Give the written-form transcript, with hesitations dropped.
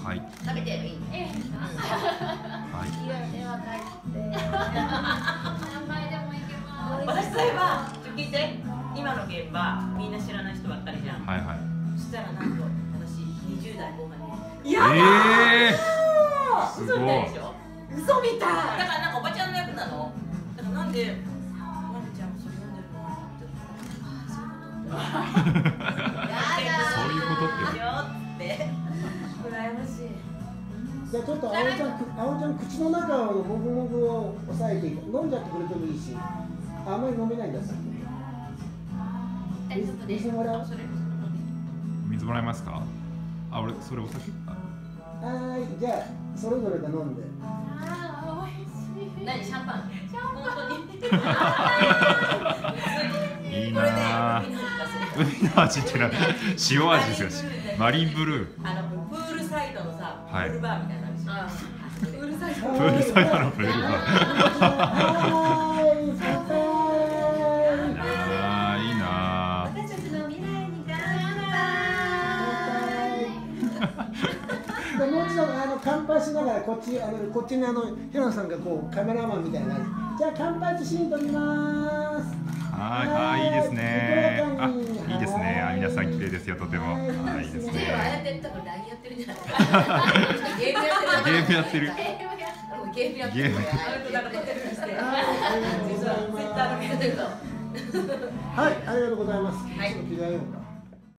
はい。 食べてもいい。 はい。 電話返って。 何枚でもいけます。 私そういえば、聞いて、今の現場みんな知らない人ばっかりじゃん。 はいはい。 そしたらなんと私20代後半に。 やだ。すごい。 嘘みたいでしょ。嘘みたい。だからなんかおばちゃんの役なの。だからなんでちゃんそれ読んでるのかなって。 そういうことって。 羨ましい。 じゃあちょっと葵ちゃん口の中のもぐもぐを抑えて飲んじゃってくれてもいいし、あんまり飲めないんだったら水もらう。 水もらえますか？あ、俺それお酒。 はい、じゃあそれぞれで飲んで。 何シャンパン？本当に。 いいなぁ。海の味ってな、塩味ですよ。マリンブルー。 プールサイドのさ、プールバーみたいなのあるし。プールサイド。 プールサイドのプールバー。いいなぁ。 私たちの未来に乾杯。 もう一度乾杯しながらこっちに平野さんがこうカメラマンみたいな感じ。じゃあ乾杯シーン撮ります。 はい、いいですね。あ、いいですね。皆さん綺麗ですよ、とても。いいですね。 ああやって多分 LINE やってるんじゃない？ゲームやってる。 ゲームやってる。 ゲームやってる。あれとなんか撮ってるんですね。実はツイッターの見てると。 はい、ありがとうございます。 はい。 着替えようか。